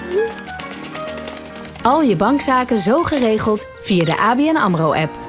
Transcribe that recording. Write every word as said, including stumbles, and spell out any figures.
Al je bankzaken zo geregeld via de A B N AMRO-app.